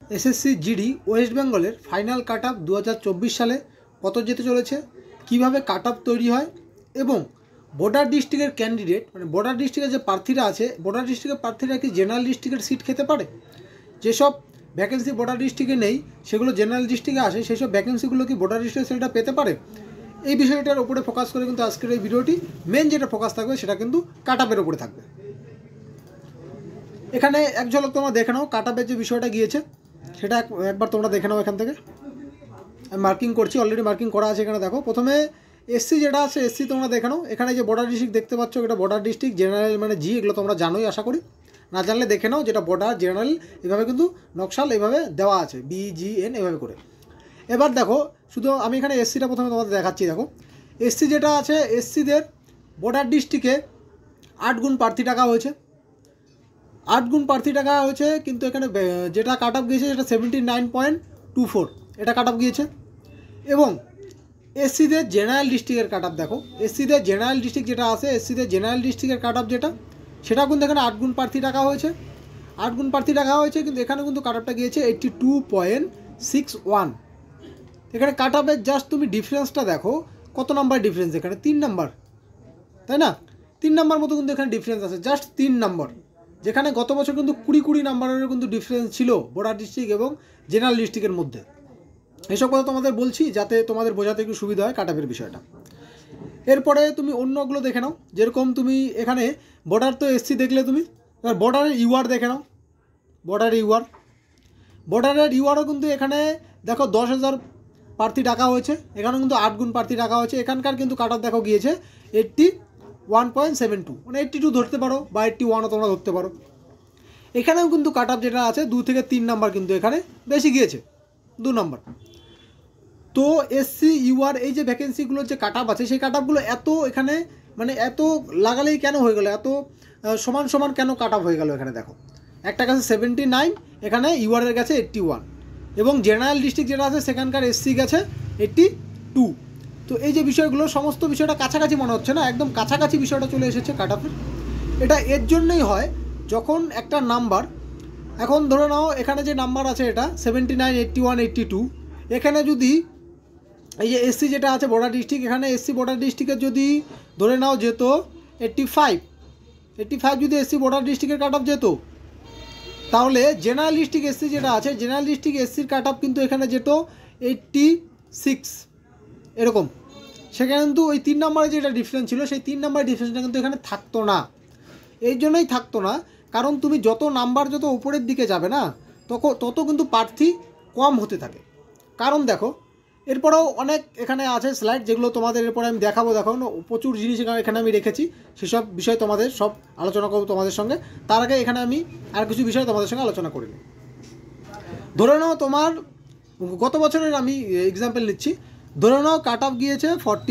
SSC GD West বেঙ্গলের final cut off 2024 সালে কত যেতে চলেছে, কিভাবে কাট অফ তৈরি হয় এবং বর্ডার ডিস্ট্রিক্টের ক্যান্ডিডেট মানে বর্ডার ডিস্ট্রিক্টের যে প্রার্থীরা আছে, বর্ডার ডিস্ট্রিক্টের প্রার্থীরা কি জেনারেল ডিস্ট্রিক্টের সিট খেতে পারে? যেসব ভ্যাকেন্সি বর্ডার ডিস্ট্রিক্টে নেই সেগুলো জেনারেল ডিস্ট্রিক্টে আসে, সেই সব ভ্যাকেন্সিগুলো কি বর্ডার ডিস্ট্রিক্টে সেটা পেতে পারে? এই বিষয়টার উপরে ফোকাস করে কিন্তু আজকের এই ভিডিওটি মেন যেটা ফোকাস থাকবে সেটা কিন্তু কাট অফের উপরে থাকবে। এখানে এক ঝলক তোমরা দেখে নাও কাট অফের যে বিষয়টা গিয়েছে সেটা একবার তোমরা দেখে নাও। এখান থেকে আমি মার্কিং করছি, অলরেডি মার্কিং করা আছে। এখানে দেখো প্রথমে এসসি যেটা আছে, এসসি তোমরা দেখে নাও। এখানে যে বর্ডার ডিস্ট্রিক্ট দেখতে পাচ্ছ, এটা বর্ডার ডিস্ট্রিক্ট, জেনারেল মানে জি, এগুলো তোমরা জানোই আশা করি। না জানলে দেখে নাও, যেটা বর্ডার জেনারেল এভাবে কিন্তু নকশাল এভাবে দেওয়া আছে, BGN এভাবে করে। এবার দেখো শুধু আমি এখানে এসসিটা প্রথমে তোমাদের দেখাচ্ছি। দেখো এসসি যেটা আছে, এসসিদের বর্ডার ডিস্ট্রিক্টে 8 গুণ প্রার্থী টাকা হয়েছে, 8 গুণ প্রার্থী টাকা হয়েছে। কিন্তু এখানে যেটা কাট অফ গিয়েছে সেটা 79.24 এটা কাট অফ গিয়েছে। এবং এসসিদের জেনারেল ডিস্ট্রিক্টের কাট অফ দেখো, এসসিদের জেনারেল ডিস্ট্রিক্ট যেটা আছে, এসসিদের জেনারেল ডিস্ট্রিক্টের কাট অফ যেটা, সেটা কিন্তু এখানে 8 গুণ প্রার্থী টাকা হয়েছে, 8 গুণ প্রার্থী টাকা হয়েছে। কিন্তু এখানে কিন্তু কাট অফটা গিয়েছে 82.61। এখানে কাট অফের জাস্ট তুমি ডিফারেন্সটা দেখো, কত নাম্বার ডিফারেন্স এখানে? 3 নাম্বার, তাই না? 3 নাম্বার মতো কিন্তু এখানে ডিফারেন্স আছে, জাস্ট 3 নাম্বার। যেখানে গত বছর কিন্তু 20 নাম্বারের কিন্তু ডিফারেন্স ছিল বর্ডার ডিস্ট্রিক্ট এবং জেনারেল ডিস্ট্রিক্টের মধ্যে। এইসব কথা তোমাদের বলছি যাতে তোমাদের বোঝাতে একটু সুবিধা হয় কাট অফের বিষয়টা। এরপরে তুমি অন্যগুলো দেখে নাও, যেরকম তুমি এখানে বর্ডার তো এসসি দেখলে তুমি, এবার বর্ডারের ইউআর দেখে নাও। বর্ডারের ইউআরও কিন্তু এখানে দেখো 10,000 প্রার্থী টাকা হয়েছে, এখানে কিন্তু 8 গুণ প্রার্থী টাকা হয়েছে। এখানকার কিন্তু কাট অফ দেখো গিয়েছে 81.72, মানে 82 ধরতে পারো বা 81ও তোমরা ধরতে পারো। এখানেও কিন্তু কাট অফ যেটা আছে 2 থেকে 3 নাম্বার কিন্তু এখানে বেশি গিয়েছে, 2 নাম্বার। তো এসসি ইউআর এই যে ভ্যাকেন্সিগুলোর যে কাট অফ আছে, সেই কাট অফগুলো এত এখানে মানে এত লাগালেই কেন হয়ে গেল, এত সমান সমান কেন কাট অফ হয়ে গেল? এখানে দেখো একটা কাছে 79, এখানে ইউআরের গেছে 81, এবং জেনারেল ডিস্ট্রিক্ট যেটা আছে সেখানকার এসসি গেছে 82। তো এই যে বিষয়গুলো সমস্ত বিষয়টা কাছাকাছি মনে হচ্ছে না, একদম কাছাকাছি বিষয়টা চলে এসেছে কাট অফের। এটা এর জন্যই হয় যখন একটা নাম্বার, এখন ধরে নাও এখানে যে নাম্বার আছে এটা 79, 81, 82, এখানে যদি এই যে এসসি যেটা আছে বর্ডার ডিস্ট্রিক্ট, এখানে এসসি বর্ডার ডিস্ট্রিক্টের যদি ধরে নাও যেত 85 যদি এসসি বর্ডার ডিস্ট্রিক্টের কাট অফ যেত, তাহলে জেনারেল ডিস্ট্রিক্ট এসসি যেটা আছে, জেনারেল ডিস্ট্রিক্ট এসসির কাট অফ কিন্তু এখানে যেত 86 এরকম। সেখানে কিন্তু ওই 3 নম্বরে যেটা ডিফারেন্স ছিল, সেই 3 নম্বরের ডিফারেন্সটা কিন্তু এখানে থাকতো না। এই জন্যই থাকতো না, কারণ তুমি যত নাম্বার যত উপরের দিকে যাবে না, তত কিন্তু প্রার্থী কম হতে থাকে। কারণ দেখো এরপরেও অনেক এখানে আছে স্লাইড, যেগুলো তোমাদের এরপরে আমি দেখাবো। দেখো প্রচুর জিনিস এখানে আমি রেখেছি, সেসব বিষয় তোমাদের সব আলোচনা করবো তোমাদের সঙ্গে। তার আগে এখানে আমি আর কিছু বিষয় তোমাদের সঙ্গে আলোচনা করে নিই। ধরে নাও তোমার গত বছরের আমি এক্সাম্পল নিচ্ছি, ধরে নাও কাট অফ গিয়েছে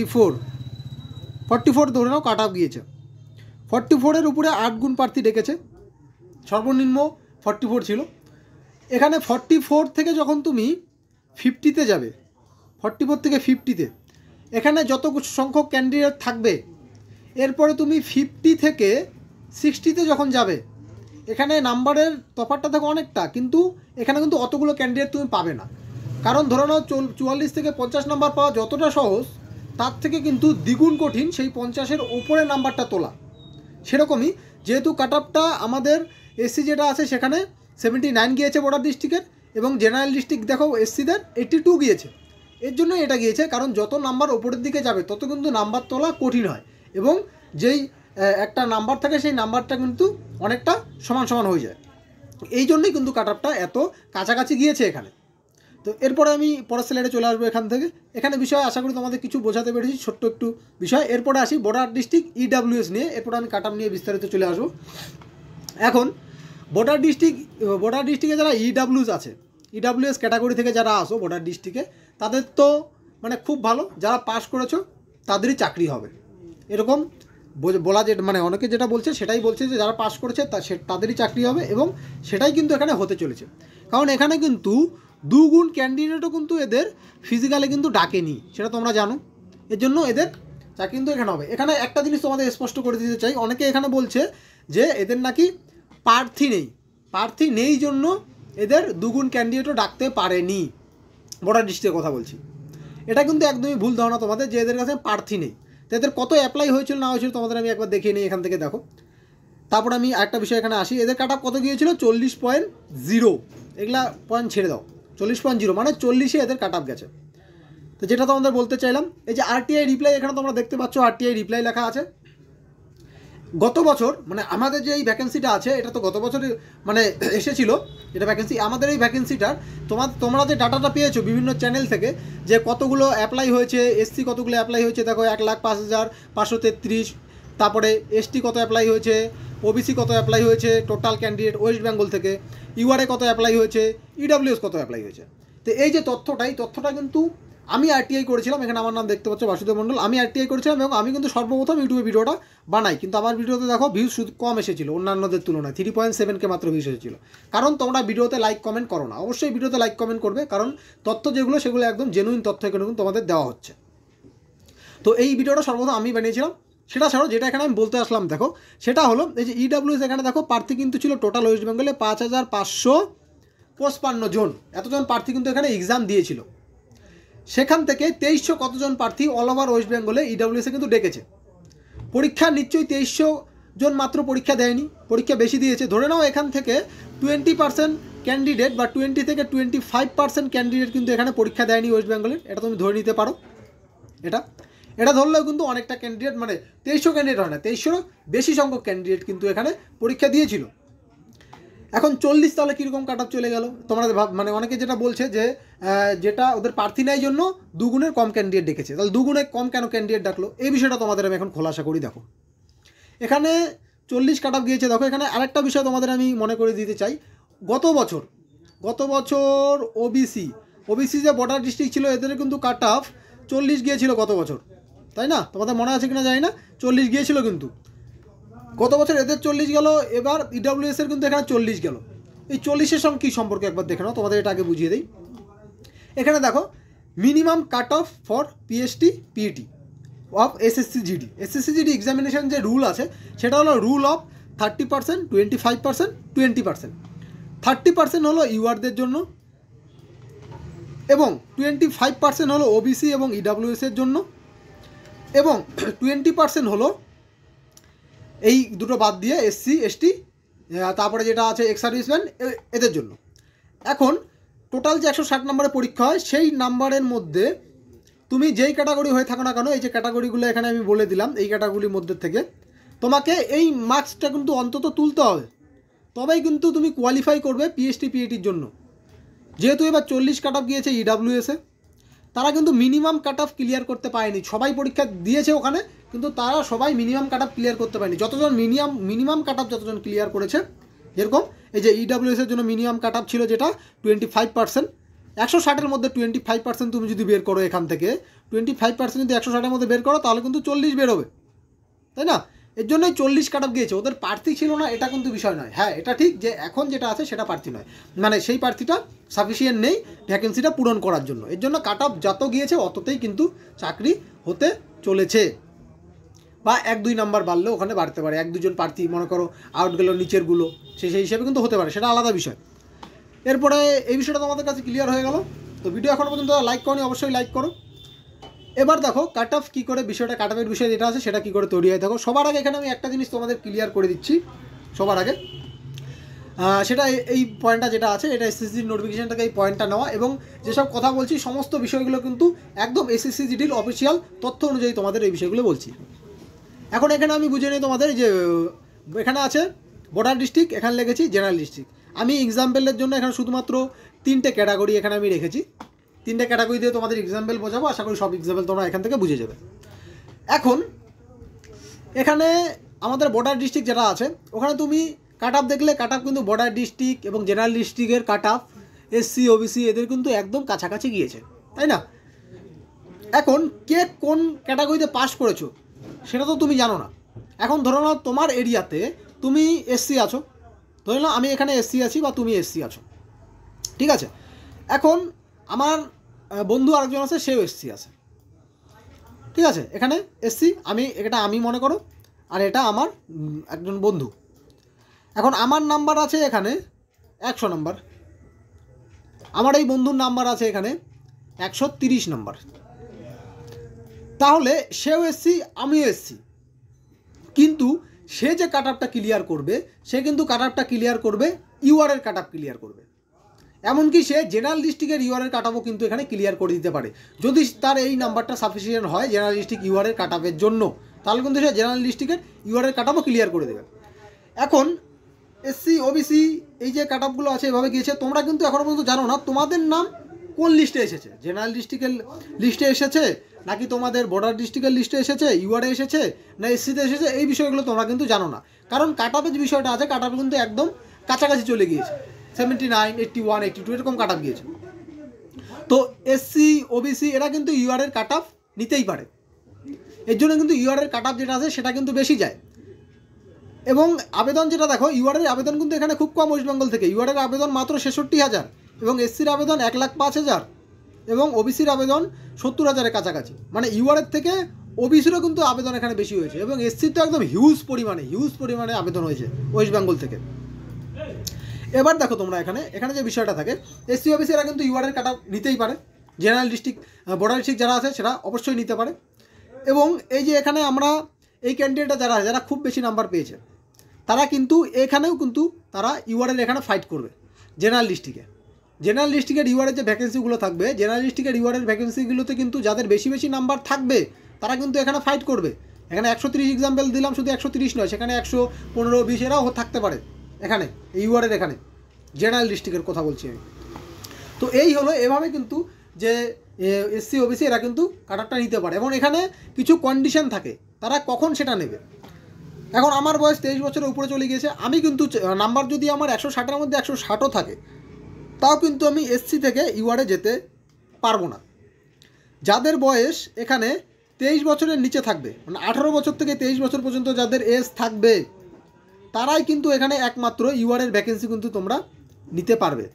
44, ধরে নাও কাট অফ গিয়েছে 44-এর উপরে 8 গুণ প্রার্থী ডেকেছে, সর্বনিম্ন 44 ছিল। এখানে 44 থেকে যখন তুমি 50-তে যাবে, 44 থেকে 50-তে, এখানে যত সংখ্যক ক্যান্ডিডেট থাকবে, এরপরে তুমি 50 থেকে 60-তে যখন যাবে, এখানে নাম্বারের তফাৎটা থাকে অনেকটা, কিন্তু এখানে কিন্তু অতগুলো ক্যান্ডিডেট তুমি পাবে না। কারণ ধরে নাও 44 থেকে 50 নাম্বার পাওয়া যতটা সহজ, তার থেকে কিন্তু দ্বিগুণ কঠিন সেই 50-এর ওপরে নাম্বারটা তোলা। সেরকমই যেহেতু কাট অফটা আমাদের এসসি যেটা আছে সেখানে 79 গিয়েছে বর্ডার ডিস্ট্রিক্টের, এবং জেনারেল ডিস্ট্রিক্ট দেখো এসসিদের 82 গিয়েছে। এর জন্যই এটা গিয়েছে, কারণ যত নাম্বার ওপরের দিকে যাবে তত কিন্তু নাম্বার তোলা কঠিন হয়, এবং যেই একটা নাম্বার থাকে সেই নাম্বারটা কিন্তু অনেকটা সমান সমান হয়ে যায়। এই জন্যই কিন্তু কাট অফটা এত কাছাকাছি গিয়েছে এখানে। তো এরপরে আমি পরের স্লাইডে চলে আসবো। এখানে বিষয় আশা করি তোমাদের কিছু বোঝাতে পেরেছি, ছোট্ট একটু বিষয়। এরপরে আসি বর্ডার ডিস্ট্রিক্ট ইডাব্লিউএস নিয়ে, এরপরে আমি কাট অফ নিয়ে বিস্তারিত চলে আসবো। এখন বর্ডার ডিস্ট্রিক্টে যারা ইডাব্লিউএস আছে, ইডাব্লিউএস ক্যাটাগরি থেকে যারা আসো বর্ডার ডিস্ট্রিক্টে, তাদের তো মানে খুব ভালো, যারা পাস করেছো তাদেরই চাকরি হবে এরকম বলা, যে মানে অনেকে যেটা বলছে সেটাই বলছে যে যারা পাস করেছে তাদেরই চাকরি হবে, এবং সেটাই কিন্তু এখানে হতে চলেছে। কারণ এখানে কিন্তু 2 গুণ ক্যান্ডিডেটও কিন্তু এদের ফিজিক্যালে কিন্তু ডাকেনি, সেটা তোমরা জানো। এর জন্য এদের চাকরি কিন্তু এখানে হবে। এখানে একটা জিনিস তোমাদের স্পষ্ট করে দিতে চাই, অনেকে এখানে বলছে যে এদের নাকি প্রার্থী নেই জন্য এদের দুগুণ ক্যান্ডিডেটও ডাকতে পারেনি, বর্ডার ডিস্ট্রিক্টের কথা বলছি। এটা কিন্তু একদমই ভুল ধারণা তোমাদের যে এদের কাছে প্রার্থী নেই। তো এদের কত অ্যাপ্লাই হয়েছিল না হয়েছিল তোমাদের আমি একবার দেখিয়ে নিই, এখান থেকে দেখো। তারপর আমি একটা বিষয় এখানে আসি, এদের কাট অফ কত গিয়েছিল 40.0, এগুলা পয়েন্ট ছেড়ে দাও, 40.0 মানে 40-এ এদের কাট অফ গেছে। তো যেটা তোমাদের বলতে চাইলাম, এই যে আরটিআই রিপ্লাই এখানে তোমরা দেখতে পাচ্ছ, আরটিআই রিপ্লাই লেখা আছে। গত বছর মানে আমাদের যে এই ভ্যাকেন্সিটা আছে এটা তো গত বছর মানে এসেছিল, এটা ভ্যাকেন্সি। আমাদের এই ভ্যাকেন্সিটার তোমরা যে ডাটাটা পেয়েছো বিভিন্ন চ্যানেল থেকে যে কতগুলো অ্যাপ্লাই হয়েছে, এসসি কতগুলো অ্যাপ্লাই হয়েছে দেখো 1,05,533, তারপরে এসটি কত অ্যাপ্লাই হয়েছে, ওবিসি কত অ্যাপ্লাই হয়েছে, টোটাল ক্যান্ডিডেট ওয়েস্ট বেঙ্গল থেকে, ইউআরএ কত অ্যাপ্লাই হয়েছে, ইডব্লিউএস কত অ্যাপ্লাই হয়েছে। তো এই যে তথ্যটা কিন্তু আমি আরটিআই করেছিলাম, এখানে আমার নাম দেখতে পাচ্ছ বাসুদেব মণ্ডল, আমি আরটিআই করেছিলাম এবং আমি কিন্তু সর্বপ্রথম ইউটিউবে ভিডিওটা বানাই, কিন্তু আমার ভিডিওতে দেখো ভিউজ শুধু কম এসেছিলো অন্যান্যদের তুলনায়, 3.7K মাত্র ভিউজ এসেছিলো। কারণ তোমরা ভিডিওতে লাইক কমেন্ট করো না, অবশ্যই ভিডিওতে লাইক কমেন্ট করবে, কারণ তথ্য যেগুলো সেগুলো একদম জেনুইন তথ্য এখানে কিন্তু তোমাদের দেওয়া হচ্ছে। তো এই ভিডিওটা সর্বপ্রথম আমি বানিয়েছিলাম। সেটা ছাড়াও যেটা এখানে আমি বলতে আসলাম দেখো, সেটা হলো এই যে ইডব্লিউএস এখানে দেখো প্রার্থী কিন্তু ছিল টোটাল ওয়েস্ট বেঙ্গলে 5,555 জন, এতজন প্রার্থী কিন্তু এখানে এক্সাম দিয়েছিল। সেখান থেকে 2300 কতজন প্রার্থী অল ওভার ওয়েস্ট বেঙ্গলে ইডব্লিউএসে কিন্তু ডেকেছে। পরীক্ষা নিশ্চয়ই 2300 জন মাত্র পরীক্ষা দেয়নি, পরীক্ষা বেশি দিয়েছে। ধরে নাও এখান থেকে 20% ক্যান্ডিডেট বা 20 থেকে 25% ক্যান্ডিডেট কিন্তু এখানে পরীক্ষা দেয়নি ওয়েস্ট বেঙ্গলের, এটা তুমি ধরে নিতে পারো। এটা ধরলেও কিন্তু অনেকটা ক্যান্ডিডেট মানে 2300 ক্যান্ডিডেট হয় না, 2300 বেশি সংখ্যক ক্যান্ডিডেট কিন্তু এখানে পরীক্ষা দিয়েছিল। এখন 40 তাহলে কীরকম কাট অফ চলে গেল তোমরা মানে অনেকে যেটা বলছে যে যেটা ওদের প্রার্থী নেয় জন্য দুগুণের কম ক্যান্ডিডেট ডেকেছে, তাহলে দুগুণে কম কেন ক্যান্ডিডেট ডাকলো, এই বিষয়টা তোমাদের আমি এখন খোলাসা করি। দেখো এখানে 40 কাট অফ গিয়েছে। দেখো এখানে আরেকটা বিষয় তোমাদের আমি মনে করে দিতে চাই, গত বছর ওবিসি যে বর্ডার ডিস্ট্রিক্ট ছিল এদের কিন্তু কাট অফ 40 গিয়েছিল গত বছর, তাই না? তোমাদের মনে আছে কিনা জানি না, 40 গিয়েছিল কিন্তু গত বছর এদের 40 গেল, এবার ইডব্লিউএস এর কিন্তু এখানে 40 গেল। এই 40-এর সঙ্গে কী সম্পর্ক একবার দেখে নাও, তোমাদের এটা আগে বুঝিয়ে দিই। এখানে দেখো minimum cut off for PST PET of SSC GD examination যে রুল আছে সেটা হলো রুল অফ 30%, 25%, 20%। 30% হলো ইউআরদের জন্য এবং 25% হলো ওবিসি এবং ইডব্লিউএস এর জন্য এবং 20% হলো এই দুটো বাদ দিয়ে এসসি এসটি, তারপরে যেটা আছে এক্স সার্ভিসম্যান, এদের জন্য। এখন টোটাল যে 160 নম্বরের পরীক্ষা হয় সেই নাম্বারের মধ্যে তুমি যেই ক্যাটাগরি হয়ে থাকো না কেন, এই যে ক্যাটাগরিগুলো এখানে আমি বলে দিলাম, এই ক্যাটাগরির মধ্যে থেকে তোমাকে এই মার্কসটা কিন্তু অন্তত তুলতে হবে, তবেই কিন্তু তুমি কোয়ালিফাই করবে পিএসটি পিইটির জন্য। যেহেতু এবার 40 কাট অফ গিয়েছে ইডব্লিউএসে, তারা কিন্তু মিনিমাম কাট অফ ক্লিয়ার করতে পারেনি। সবাই পরীক্ষা দিয়েছে ওখানে, কিন্তু তারা সবাই মিনিমাম কাট অফ ক্লিয়ার করতে পারেনি। যতজন মিনিমাম কাট অফ যতজন ক্লিয়ার করেছে, যেরকম এই যে ইডব্লিউএসের জন্য মিনিমাম কাট অফ ছিল যেটা 25%, 160-এর মধ্যে 25% তুমি যদি বের করো, এখান থেকে 25% যদি 160-এর মধ্যে বের করো তাহলে কিন্তু 40 বেরোবে, তাই না? এর জন্যই 40 কাট অফ গিয়েছে। ওদের প্রার্থী ছিল না এটা কিন্তু বিষয় নয়। হ্যাঁ এটা ঠিক যে এখন যেটা আছে সেটা প্রার্থী নয়, মানে সেই প্রার্থীটা সাফিসিয়েন্ট নেই ভ্যাকেন্সিটা পূরণ করার জন্য। এর জন্য কাট অফ যত গিয়েছে অততেই কিন্তু চাকরি হতে চলেছে, বা 1-2 নাম্বার বাড়লেও ওখানে বাড়তে পারে, 1-2 জন প্রার্থী মনে করো আউট গেল নিচেরগুলো, সেই হিসেবে কিন্তু হতে পারে, সেটা আলাদা বিষয়। এরপরে এই বিষয়টা তোমাদের কাছে ক্লিয়ার হয়ে গেল। তো ভিডিও এখনও পর্যন্ত লাইক করনি, অবশ্যই লাইক করো। এবার দেখো কাট অফ কী করে, বিষয়টা কাট অফের বিষয় যেটা আছে সেটা কী করে তৈরি হয়। দেখো সবার আগে এখানে আমি একটা জিনিস তোমাদের ক্লিয়ার করে দিচ্ছি সবার আগে, সেটা এই পয়েন্টটা যেটা আছে এটা এসএসসির নোটিফিকেশানটাকে এই পয়েন্টটা নেওয়া, এবং যেসব কথা বলছি সমস্ত বিষয়গুলো কিন্তু একদম এসএসসিজিডির অফিসিয়াল তথ্য অনুযায়ী তোমাদের এই বিষয়গুলো বলছি। এখন এখানে আমি বুঝে নিই তোমাদের যে এখানে আছে বর্ডার ডিস্ট্রিক্ট, এখানে লিখেছি জেনারেল ডিস্ট্রিক্ট। আমি এক্সাম্পলের জন্য এখানে শুধুমাত্র 3টে ক্যাটাগরি এখানে আমি রেখেছি, 3টে ক্যাটাগরি দিয়ে তোমাদের এক্সাম্পল বোঝাবো, আশা করি সব এক্সাম্পল তোমরা এখান থেকে বুঝে যাবে। এখন এখানে আমাদের বর্ডার ডিস্ট্রিক্ট যেটা আছে ওখানে তুমি কাট অফ দেখলে, কাট অফ কিন্তু বর্ডার ডিস্ট্রিক্ট এবং জেনারেল ডিস্ট্রিক্টের কাট অফ এসসি ওবিসি এদের কিন্তু একদম কাছাকাছি গিয়েছে, তাই না? এখন কে কোন ক্যাটাগরিতে পাস করেছো সেটা তো তুমি জানো না। এখন ধরো নাও তোমার এরিয়াতে তুমি এসসি আছো, ধরে নাও আমি এখানে এসসি আছি বা তুমি এসসি আছো, ঠিক আছে? এখন আমার বন্ধু আরেকজন আছে, সেও এসসি আছে, ঠিক আছে? এখানে এসসি এটা আমি মনে করো, আর এটা আমার একজন বন্ধু। এখন আমার নাম্বার আছে এখানে 100 নাম্বার, আমার এই বন্ধুর নাম্বার আছে এখানে 130 নাম্বার, তাহলে সেও এসসি আমিও এসসি, কিন্তু সে যে কাট আপটা ক্লিয়ার করবে সে কিন্তু কাট আপটা ক্লিয়ার করবে ইউআরের কাট আপ ক্লিয়ার করবে, এমনকি সে জেনারেল ডিস্ট্রিক্টের ইউআরের কাট আপও কিন্তু এখানে ক্লিয়ার করে দিতে পারে যদি তার এই নাম্বারটা সাফিসিয়েন্ট হয় জেনারেল ডিস্ট্রিক্ট ইউআরের কাট আপের জন্য, তাহলে কিন্তু সে জেনারেল ডিস্ট্রিক্টের ইউআরের কাট আপও ক্লিয়ার করে দেবে। এখন এসসি ওবিসি এই যে কাট আপগুলো আছে এভাবে গিয়েছে, তোমরা কিন্তু এখনও পর্যন্ত জানো না তোমাদের নাম কোন লিস্টে এসেছে, জেনারেল ডিস্ট্রিক্টের লিস্টে এসেছে নাকি তোমাদের বর্ডার ডিস্ট্রিক্টের লিস্টে এসেছে, ইউআরে এসেছে না এসসিতে এসেছে, এই বিষয়গুলো তোমরা কিন্তু জানো না, কারণ কাট আপের যে বিষয়টা আছে কাট আপ কিন্তু একদম কাছাকাছি চলে গিয়েছে, 79, 81, 82 এরকম কাট আপ গিয়েছে। তো এসসি ওবিসি এরা কিন্তু ইউআরের কাট আপ নিতেই পারে, এর জন্য কিন্তু ইউআরের কাট আপ যেটা আছে সেটা কিন্তু বেশি যায়। এবং আবেদন যেটা দেখো, ইউআরের আবেদন কিন্তু এখানে খুব কম ওয়েস্ট বেঙ্গল থেকে, ইউআরের আবেদন মাত্র 66,000 এবং এসসির আবেদন 1,05,000 এবং ওবিসির আবেদন 70,000-এর কাছাকাছি, মানে ইউআরের থেকে ওবিসিরও কিন্তু আবেদন এখানে বেশি হয়েছে এবং এসসির তো একদম হিউজ পরিমাণে আবেদন হয়েছে ওয়েস্ট বেঙ্গল থেকে। এবার দেখো তোমরা এখানে যে বিষয়টা থাকে, এসসি ওবিসি এরা কিন্তু ইউআরের কাট আপ নিতেই পারে, জেনারেল ডিস্ট্রিক্ট বর্ডার ডিস্ট্রিক্ট যারা আছে সেটা অবশ্যই নিতে পারে। এবং এই যে এখানে আমরা এই ক্যান্ডিডেটরা যারা খুব বেশি নাম্বার পেয়েছে তারা কিন্তু এখানেও কিন্তু তারা ইউআরের এখানে ফাইট করবে জেনারেল ডিস্ট্রিক্টের ইউআরের যে ভ্যাকেন্সিগুলো থাকবে, জেনারেল ডিস্ট্রিক্টের ইউআরের ভ্যাকেন্সিগুলোতে কিন্তু যাদের বেশি নাম্বার থাকবে তারা কিন্তু এখানে ফাইট করবে। এখানে 130 এক্সাম্পল দিলাম, শুধু 130 নয়, সেখানে 115, 20 এরাও থাকতে পারে এখানে ইউআরের এখানে জেনারেল ডিস্ট্রিক্টের কথা বলছি আমি। তো এই হলো, এভাবে কিন্তু যে এসসি ওবিসি এরা কিন্তু কাট আপটা নিতে পারে এবং এখানে কিছু কন্ডিশন থাকে তারা কখন সেটা নেবে। এখন আমার বয়স 23 বছরের উপরে চলে গিয়েছে, আমি কিন্তু নাম্বার যদি আমার 160-এর মধ্যে 160ও থাকে তাও কিন্তু আমি এসসি থেকে ইউআরে যেতে পারবো না। যাদের বয়স এখানে 23 বছরের নিচে থাকবে, মানে 18 বছর থেকে 23 বছর পর্যন্ত যাদের এজ থাকবে তারাই কিন্তু এখানে একমাত্র ইউআরের ভ্যাকেন্সি কিন্তু তোমরা নিতে পারবে।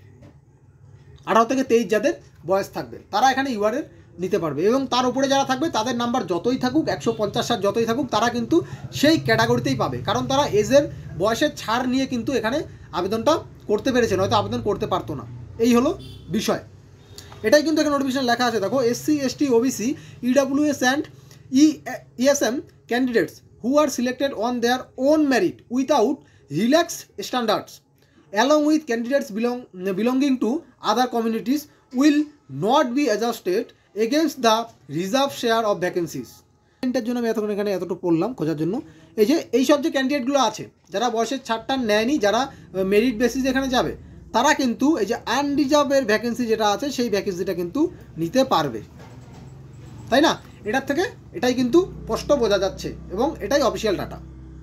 18 থেকে 23 যাদের বয়স থাকবে তারা এখানে ইউআরের নিতে পারবে এবং তার উপরে যারা থাকবে তাদের নাম্বার যতই থাকুক 150-60 যতই থাকুক তারা কিন্তু সেই ক্যাটাগরিতেই পাবে, কারণ তারা এজের বয়সের ছাড় নিয়ে কিন্তু এখানে আবেদনটা করতে পেরেছে, নয়তো আবেদন করতে পারতো না। এই হলো বিষয়, এটাই কিন্তু এখানে নোটিফিকেশন লেখা আছে। দেখো, SC ST OBC EWS and ESM candidates who are selected on their own merit without relaxed standards along with candidates belonging to other communities will not be adjusted against the reserve share of vacancies. এর জন্য আমি এতক্ষণ এখানে এতটুকু পড়লাম খোঁজার জন্য। এই যে এইসব যে ক্যান্ডিডেটগুলো আছে যারা বয়সের ছাড়টা নেয়নি, যারা মেরিট বেসিস এখানে যাবে, তারা কিন্তু এই যে আনরিজার্ভের ভ্যাকেন্সি যেটা আছে সেই ভ্যাকেন্সিটা কিন্তু নিতে পারবে, তাই না? এটার থেকে এটাই কিন্তু স্পষ্ট বোঝা যাচ্ছে এবং এটাই অফিসিয়াল ডাটা।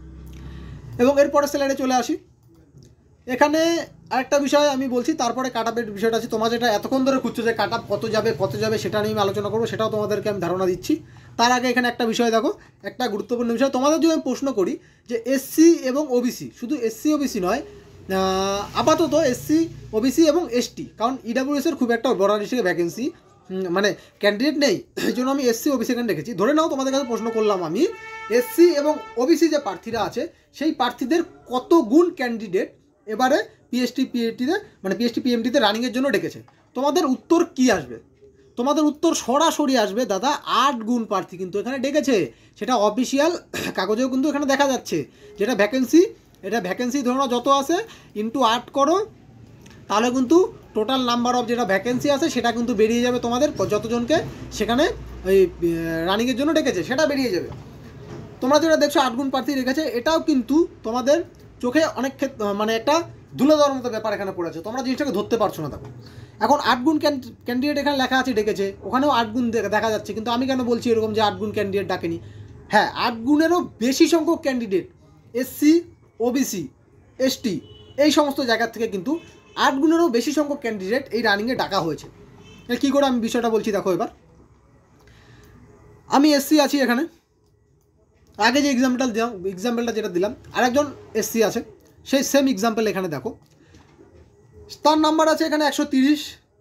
এবং এরপরে স্লাইডে চলে আসি। এখানে আরেকটা বিষয় আমি বলছি, তারপরে কাট আপের বিষয়টা আছে। তোমরা যেটা এতক্ষণ ধরে খুঁজছো যে কাট আপ কত যাবে সেটা নিয়ে আমি আলোচনা করবো, সেটাও তোমাদেরকে আমি ধারণা দিচ্ছি। তার আগে এখানে একটা বিষয় দেখো, একটা গুরুত্বপূর্ণ বিষয় তোমাদের যদি আমি প্রশ্ন করি যে এসসি এবং ওবিসি, শুধু এসসি ওবিসি নয়, আপাতত এসসি ওবিসি এবং এসটি, কারণ ইডব্লিউএসের খুব একটা বড় ডিস্ট্রিক্টে ভ্যাকেন্সি মানে ক্যান্ডিডেট নেই, এই জন্য আমি এসসি ওবিসি এখানে রেখেছি। ধরে নাও তোমাদের কাছে প্রশ্ন করলাম আমি, এসসি এবং ওবিসি যে প্রার্থীরা আছে সেই প্রার্থীদের কত গুণ ক্যান্ডিডেট এবারে পিএসটি পিএমটিতে রানিংয়ের জন্য ডেকেছে, তোমাদের উত্তর কি আসবে? তোমাদের উত্তর সরাসরি আসবে দাদা 8 গুণ প্রার্থী কিন্তু এখানে ডেকেছে। সেটা অফিসিয়াল কাগজেও কিন্তু এখানে দেখা যাচ্ছে, যেটা ভ্যাকেন্সি, এটা ভ্যাকেন্সি ধরো না যত আছে ইন্টু 8 করো, তাহলে কিন্তু টোটাল নাম্বার অফ যেটা ভ্যাকেন্সি আছে সেটা কিন্তু বেরিয়ে যাবে, তোমাদের যতজনকে সেখানে ওই রানিংয়ের জন্য ডেকেছে সেটা বেরিয়ে যাবে। তোমরা যেটা দেখছো 8 গুণ প্রার্থী রেখেছে, এটাও কিন্তু তোমাদের চোখে অনেক মানে একটা ধুলো দেওয়ার মতো ব্যাপার এখানে পড়েছে, তোমরা জিনিসটাকে ধরতে পারছো না। দেখো, এখন 8 গুণ ক্যান্ডিডেট এখানে লেখা আছে ডেকেছে, ওখানেও 8 গুণ দেখা যাচ্ছে, কিন্তু আমি কেন বলছি এরকম যে 8 গুণ ক্যান্ডিডেট ডাকেনি? হ্যাঁ, 8 গুণেরও বেশি সংখ্যক ক্যান্ডিডেট এসসি ওবিসি এসটি এই সমস্ত জায়গা থেকে কিন্তু 8 গুণেরও বেশি সংখ্যক ক্যান্ডিডেট এই রানিংয়ে ডাকা হয়েছে। কী করে আমি বিষয়টা বলছি দেখো। এবার আমি এসসি আছি, এখানে আগে যে এক্সাম্পলটা যেটা দিলাম, আরেকজন এসসি আছে, সেই সেম এক্সাম্পল এখানে দেখো, তার নাম্বার আছে এখানে 130।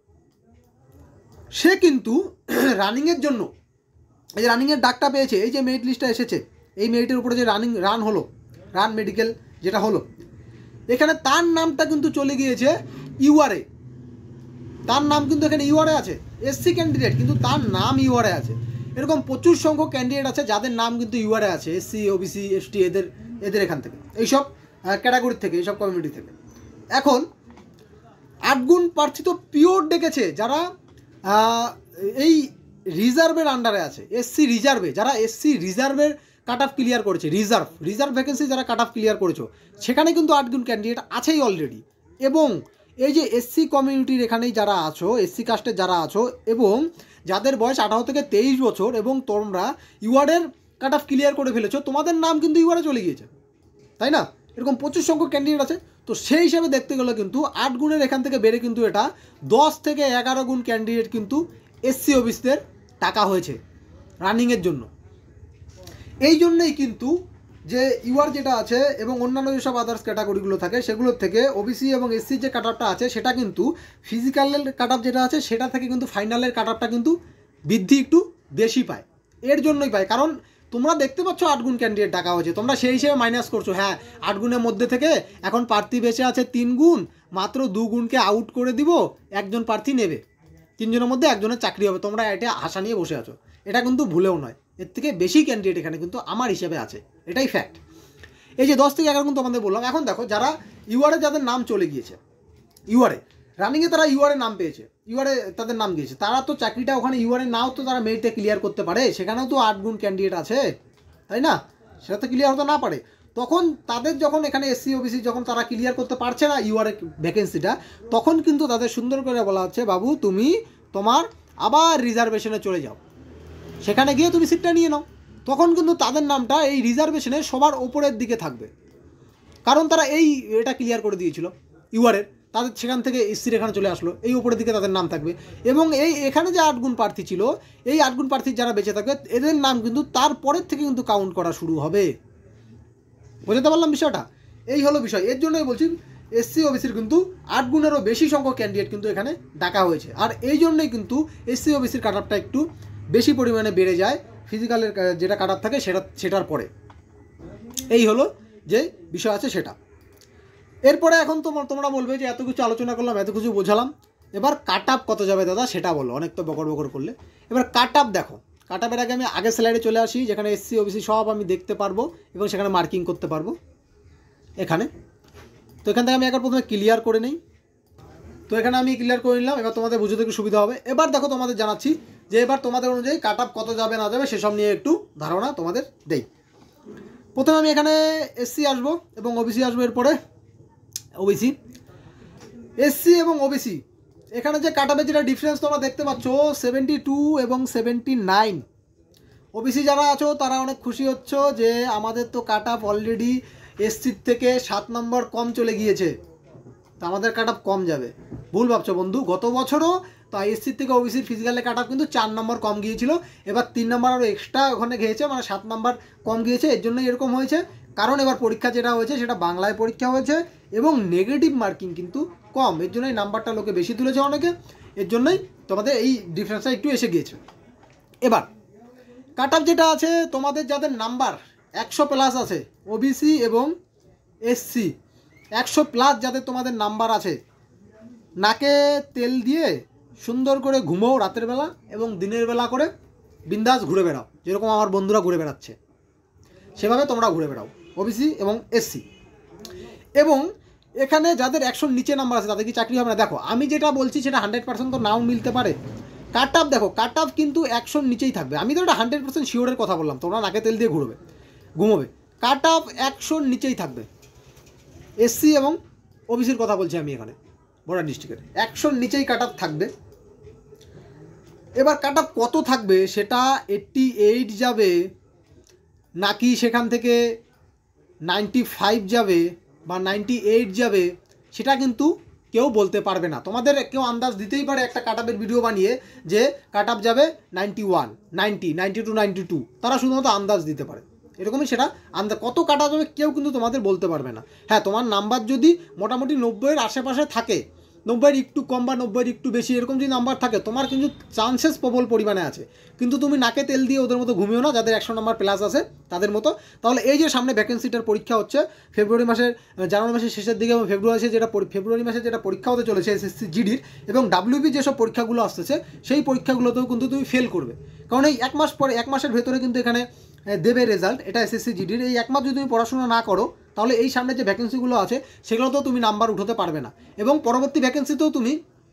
সে কিন্তু রানিংয়ের জন্য এই যে রানিংয়ের ডাকটা পেয়েছে, এই যে মেরিট লিস্টটা এসেছে, এই মেরিটের উপরে যে রান মেডিকেল যেটা হলো, এখানে তার নামটা কিন্তু চলে গিয়েছে ইউআরে। তার নাম কিন্তু এখানে ইউআরএ আছে, এসসি ক্যান্ডিডেট কিন্তু তার নাম ইউআরএ আছে। এরকম প্রচুর সংখ্যক ক্যান্ডিডেট আছে যাদের নাম কিন্তু ইউআরএ আছে, এসসি, ওবিসি, এসটি, এদের এখান থেকে, এইসব ক্যাটাগরি থেকে, এইসব কমিউনিটি থেকে। এখন 8 গুণ প্রার্থী তো পিওর ডেকেছে যারা এই রিজার্ভের আন্ডারে আছে, এসসি রিজার্ভে, যারা এসসি রিজার্ভের কাট অফ ক্লিয়ার করেছে, রিজার্ভ ভ্যাকেন্সি যারা কাট অফ ক্লিয়ার করেছো, সেখানে কিন্তু 8 গুণ ক্যান্ডিডেট আছেই অলরেডি। এবং এই যে এসসি কমিউনিটির এখানেই যারা আছো, এসসি কাস্টে যারা আছো এবং যাদের বয়স 18 থেকে 23 বছর এবং তোমরা ইউআরের কাট অফ ক্লিয়ার করে ফেলেছো, তোমাদের নাম কিন্তু ইউআরে চলে গিয়েছে, তাই না? এরকম প্রচুর সংখ্যক ক্যান্ডিডেট আছে। তো সেই হিসাবে দেখতে গেলে কিন্তু 8 গুণের এখান থেকে বেড়ে কিন্তু এটা 10 থেকে 11 গুণ ক্যান্ডিডেট কিন্তু এসসি ওবিসিদের টাকা হয়েছে রানিংয়ের জন্য। এই জন্যই কিন্তু যে ইউআর যেটা আছে এবং অন্যান্য যেসব আদার্স ক্যাটাগরিগুলো থাকে সেগুলোর থেকে ওবিসি এবং এসসির যে কাট অফটা আছে সেটা কিন্তু ফিজিক্যালের কাট অফ যেটা আছে সেটা থেকে কিন্তু ফাইনালের কাট অফটা কিন্তু বৃদ্ধি একটু বেশি পায়। এর জন্যই পায়, কারণ তোমরা দেখতে পাচ্ছ 8 গুণ ক্যান্ডিডেট টাকা হয়েছে, তোমরা সেই হিসেবে মাইনাস করছো। হ্যাঁ, 8 গুণের মধ্যে থেকে এখন প্রার্থী বেঁচে আছে 3 গুণ, মাত্র 2 গুণকে আউট করে দিব, একজন প্রার্থী নেবে, 3 জনের মধ্যে একজনের চাকরি হবে, তোমরা এটা আশা নিয়ে বসে আছো। এটা কিন্তু ভুলেও নয়, এর থেকে বেশি ক্যান্ডিডেট এখানে কিন্তু আমার হিসেবে আছে, এটাই ফ্যাক্ট। এই যে 10 থেকে 11 গুণ তোমাদের বললাম। এখন দেখো যারা ইউআরে যাদের নাম চলে গিয়েছে, ইউআরে রানিংয়ে তারা ইউআরে নাম পেয়েছে, ইউআরে তাদের নাম গিয়েছে, তারা তো চাকরিটা ওখানে ইউআরে নাও তো তারা মেরিটে ক্লিয়ার করতে পারে, সেখানেও তো 8 গুণ ক্যান্ডিডেট আছে, তাই না? সেটা তো ক্লিয়ার হতে না পারে, তখন তাদের যখন এখানে এসসি ওবিসি যখন তারা ক্লিয়ার করতে পারছে না ইউআরে ভ্যাকেন্সিটা, তখন কিন্তু তাদের সুন্দর করে বলা হচ্ছে, বাবু তুমি তোমার আবার রিজার্ভেশনে চলে যাও, সেখানে গিয়ে তুমি সিটটা নিয়ে নাও। তখন কিন্তু তাদের নামটা এই রিজার্ভেশনে সবার ওপরের দিকে থাকবে, কারণ তারা এটা ক্লিয়ার করে দিয়েছিল ইউআরের, তাদের সেখান থেকে এসসির এখানে চলে আসলো, এই উপরের দিকে তাদের নাম থাকবে। এবং এখানে যে 8 গুণ প্রার্থী ছিল, এই 8 গুণ প্রার্থী যারা বেঁচে থাকবে এদের নাম কিন্তু তারপরের থেকে কিন্তু কাউন্ট করা শুরু হবে। বুঝতে পারলাম বিষয়টা? এই হলো বিষয়। এর জন্যই বলছি এসসি ওবিসির কিন্তু 8 গুণেরও বেশি সংখ্যক ক্যান্ডিডেট কিন্তু এখানে ডাকা হয়েছে, আর এই জন্যই কিন্তু এসসি ওবিসির কাট অফটা একটু বেশি পরিমাণে বেড়ে যায় ফিজিক্যালের যেটা কাট অফ থাকে সেটার পরে। এই হলো যে বিষয় আছে সেটা। এরপরে এখন তোমরা বলবে যে এত কিছু আলোচনা করলাম, এত কিছু বোঝালাম, এবার কাট অফ কত যাবে দাদা সেটা বলো, অনেক তো বকর বকর করলে। এবার কাট অফ দেখো, কাট অফের আগে আমি আগের স্লাইডে চলে আসি, যেখানে এসসি ওবিসি সব আমি দেখতে পারবো এবং সেখানে মার্কিং করতে পারবো এখানে। তো এখান থেকে আমি একবার প্রথমে ক্লিয়ার করে নিই। তো এখানে আমি ক্লিয়ার করে নিলাম, এবার তোমাদের বুঝতে একটু সুবিধা হবে। এবার দেখো তোমাদের জানাচ্ছি যে এবার তোমাদের অনুযায়ী কাট অফ কত যাবে না যাবে সেসব নিয়ে একটু ধারণা তোমাদের দেই। প্রথমে আমি এখানে এসসি আসবো এবং ওবিসি আসবো, এরপরে ওবিসি। এসসি এবং ওবিসি এখানে যে কাট অফের যেটা ডিফারেন্স তোমরা দেখতে পাচ্ছ 72 এবং 79। ওবিসি যারা আছো তারা অনেক খুশি হচ্ছ যে আমাদের তো কাট অফ অলরেডি এসসির থেকে 7 নম্বর কম চলে গিয়েছে, তো আমাদের কাট অফ কম যাবে। ভুল ভাবছো বন্ধু, গত বছরও তো এসসির থেকে ওবিসির ফিজিক্যালের কাট অফ কিন্তু 4 নম্বর কম গিয়েছিল, এবার 3 নম্বর আরও এক্সট্রা ওখানে গিয়েছে, মানে 7 নম্বর কম গিয়েছে। এর জন্যই এরকম হয়েছে, কারণ এবার পরীক্ষা যেটা হয়েছে সেটা বাংলায় পরীক্ষা হয়েছে এবং নেগেটিভ মার্কিং কিন্তু কম, এর জন্যই নাম্বারটা লোকে বেশি তুলেছে অনেকে, এর জন্যই তোমাদের এই ডিফারেন্সটা একটু এসে গিয়েছে। এবার কাট অফ যেটা আছে তোমাদের যাদের নাম্বার 100 প্লাস আছে, ওবিসি এবং এসসি 100 প্লাস যাদের তোমাদের নাম্বার আছে, নাকে তেল দিয়ে সুন্দর করে ঘুমোও রাতের বেলা এবং দিনের বেলা করে বিন্দাস ঘুরে বেড়াও, যেরকম আমার বন্ধুরা ঘুরে বেড়াচ্ছে সেভাবে তোমরা ঘুরে বেড়াও, ওবিসি এবং এসসি। এবং এখানে যাদের 100 নিচে নাম্বার আছে তাদের কি চাকরি হবে না? দেখো আমি যেটা বলছি সেটা 100% তো নাও মিলতে পারে। কাট অফ দেখো, কাট অফ কিন্তু 100 নিচেই থাকবে, আমি তো এটা 100% শিওরের কথা বললাম, তোমরা নাকে তেল দিয়ে ঘুমোবে। কাট অফ 100 নিচেই থাকবে, এসসি এবং ওবিসির কথা বলছি আমি এখানে, বর্ডার ডিস্ট্রিক্টের 100 নিচেই কাট অফ থাকবে। এবার কাট অফ কত থাকবে সেটা 88 যাবে নাকি সেখান থেকে 95 যাবে বা 98 যাবে সেটা কিন্তু কেউ বলতে পারবে না। তোমাদের কেউ আন্দাজ দিতেই পারে একটা কাট অফের ভিডিও বানিয়ে যে কাট অফ যাবে 91, 90, 92, 92, তারা শুধুমাত্র আন্দাজ দিতে পারে, এরকমই সেটা আন্দাজ। কত কাট অফ যাবে কেউ কিন্তু তোমাদের বলতে পারবে না। হ্যাঁ, তোমার নাম্বার যদি মোটামুটি 90-এর আশেপাশে থাকে 90-এর একটু কম বা 90-এর একটু বেশি এরকম যদি নাম্বার থাকে, তোমার কিন্তু চান্সেস প্রবল পরিমাণে আছে। কিন্তু তুমি নাকে তেল দিয়ে ওদের মতো ঘুমিও না, যাদের 100 নাম্বার প্লাস আছে তাদের মতো। তাহলে এই যে সামনে ভ্যাকেন্সিটার পরীক্ষা হচ্ছে জানুয়ারি মাসের শেষের দিকে এবং ফেব্রুয়ারি মাসে যেটা পরীক্ষা হতে চলেছে এসএসসি জিডির এবং ডাব্লিউবি যেসব পরীক্ষাগুলো আসতেছে সেই পরীক্ষাগুলোতেও কিন্তু তুমি ফেল করবে। কারণ এই 1 মাস পরে, 1 মাসের ভেতরে কিন্তু এখানে দেবে রেজাল্ট, এটা এসএসসি জিডির। এই 1 মাস যদি তুমি পড়াশোনা না করো তাহলে এই সামনে যে ভ্যাকেন্সিগুলো আছে সেগুলোতেও তুমি নাম্বার উঠাতে পারবে না। এবং পরবর্তী ভ্যাকেন্সিতেও তুমি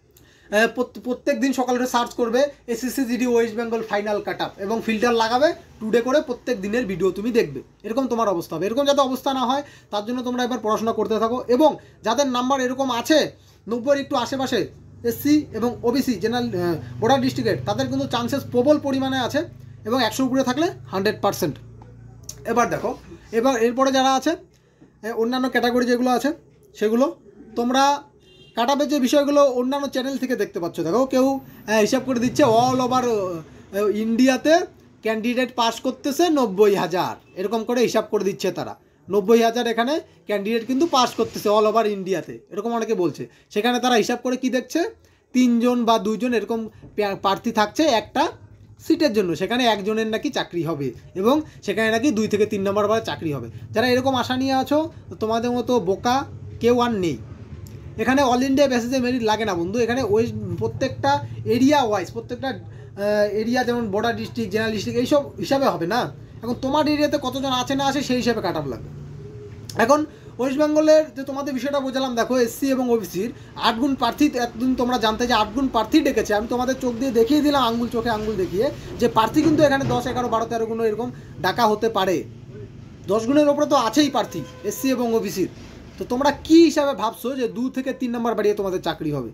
প্রত্যেক দিন সকালে সার্চ করবে SSC GD West Bengal final cut up এবং ফিল্টার লাগাবে, টুডে করে প্রত্যেক দিনের ভিডিও তুমি দেখবে। এরকম তোমার অবস্থা হবে। এরকম যাতে অবস্থা না হয় তার জন্য তোমরা এবার পড়াশোনা করতে থাকো। এবং যাদের নাম্বার এরকম আছে 90-এর একটু আশেপাশে, এসসি এবং ওবিসি জেনারেল বর্ডার ডিস্ট্রিক্টের, তাদের কিন্তু চান্সেস প্রবল পরিমাণে আছে এবং 100 উপরে থাকলে 100%। এবার দেখো, এরপরে যারা আছে অন্যান্য ক্যাটাগরি যেগুলো আছে সেগুলো তোমরা কাট আপের যে বিষয়গুলো অন্যান্য চ্যানেল থেকে দেখতে পাচ্ছ। দেখো কেউ হিসাব করে দিচ্ছে অল ওভার ইন্ডিয়াতে ক্যান্ডিডেট পাস করতেছে 90,000, এরকম করে হিসাব করে দিচ্ছে তারা। 90,000 এখানে ক্যান্ডিডেট কিন্তু পাস করতেছে অল ওভার ইন্ডিয়াতে, এরকম অনেকে বলছে। সেখানে তারা হিসাব করে কি দেখছে, 3 জন বা 2 জন এরকম প্রার্থী থাকছে একটা সিটের জন্য, সেখানে একজনের নাকি চাকরি হবে এবং সেখানে নাকি 2 থেকে 3 নম্বর বার চাকরি হবে। যারা এরকম আশা নিয়ে আছো তোমাদের মতো বোকা কেউ আর নেই। এখানে অল ইন্ডিয়া বেসিসে মেরিট লাগে না বন্ধু। এখানে প্রত্যেকটা এরিয়া ওয়াইজ, প্রত্যেকটা এরিয়া যেমন বর্ডার ডিস্ট্রিক্ট, জেনারেল ডিস্ট্রিক্ট এইসব হিসাবে হবে না। এখন তোমার এরিয়াতে কতজন আছে না আছে সেই হিসাবে কাট আপ লাগবে। এখন ওয়েস্ট বেঙ্গলের যে তোমাদের বিষয়টা বোঝালাম, দেখো এসসি এবং ওবিসির 8 গুণ প্রার্থী, এতদিন তোমরা জানতে যে 8 গুণ প্রার্থী ডেকেছে। আমি তোমাদের চোখ দিয়ে দেখিয়ে দিলাম, চোখে আঙ্গুল দেখিয়ে, যে প্রার্থী কিন্তু এখানে 10, 11, 12, 13 গুণ এরকম ডাকা হতে পারে। 10 গুণের ওপরে তো আছেই প্রার্থী এসসি এবং ওবিসির। তো তোমরা কি হিসাবে ভাবছো যে 2 থেকে 3 নম্বর বাড়িয়ে তোমাদের চাকরি হবে?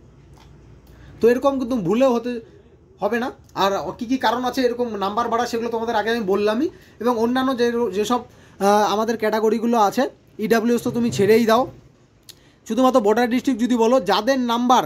তো এরকম কিন্তু ভুলেও হতে হবে না। আর কী কী কারণ আছে এরকম নাম্বার বাড়া সেগুলো তোমাদের আগে আমি বললামই। এবং অন্যান্য যেসব আমাদের ক্যাটাগরিগুলো আছে, ইডাব্লিউএস তো তুমি ছেড়েই দাও। শুধুমাত্র বর্ডার ডিস্ট্রিক্ট যদি বলো, যাদের নাম্বার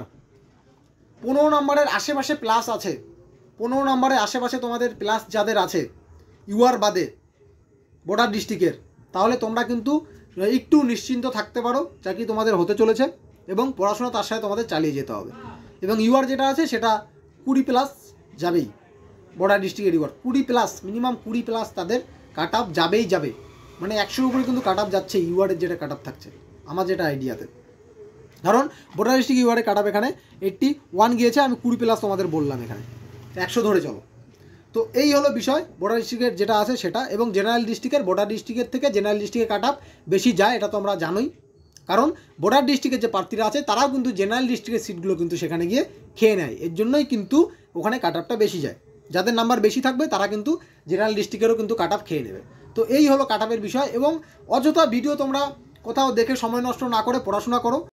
15 নম্বরের আশেপাশে প্লাস আছে, 15 নম্বরের আশেপাশে তোমাদের প্লাস যাদের আছে ইউআর বাদে বর্ডার ডিস্ট্রিক্টের, তাহলে তোমরা কিন্তু একটু নিশ্চিন্ত থাকতে পারো, চাকরি তোমাদের হতে চলেছে। এবং পড়াশোনা তার সাথে তোমাদের চালিয়ে যেতে হবে। এবং ইউআর যেটা আছে সেটা 20+ যাবেই। বর্ডার ডিস্ট্রিক্টের ইউআর 20+, মিনিমাম 20+ তাদের কাট আপ যাবে। মানে 100-র উপরে কিন্তু কাট আপ যাচ্ছে ইউআরের যেটা কাট আপ থাকছে আমার যেটা আইডিয়াতে। কারণ বর্ডার ডিস্ট্রিক্ট ইউআরের কাট আপ এখানে 81 গিয়েছে, আমি 20+ তোমাদের বললাম, এখানে 100 ধরে চলো। তো এই হলো বিষয় বর্ডার ডিস্ট্রিক্টের যেটা আছে সেটা। এবং জেনারেল ডিস্ট্রিক্টের, বর্ডার ডিস্ট্রিক্টের থেকে জেনারেল ডিস্ট্রিক্টের কাট আপ বেশি যায়, এটা তো আমরা জানোই। কারণ বর্ডার ডিস্ট্রিক্টের যে প্রার্থীরা আছে তারাও কিন্তু জেনারেল ডিস্ট্রিক্টের সিটগুলো কিন্তু সেখানে গিয়ে খেয়ে নেয়, এর জন্যই কিন্তু ওখানে কাট আপটা বেশি যায়। যাদের নাম্বার বেশি থাকবে তারা কিন্তু জেনারেল ডিস্ট্রিক্টেরও কিন্তু কাট আপ খেয়ে নেবে। তো এই হলো কাট আপের বিষয়। এবং অযথা ভিডিও তোমরা কোথাও দেখে সময় নষ্ট না করে পড়াশোনা করো।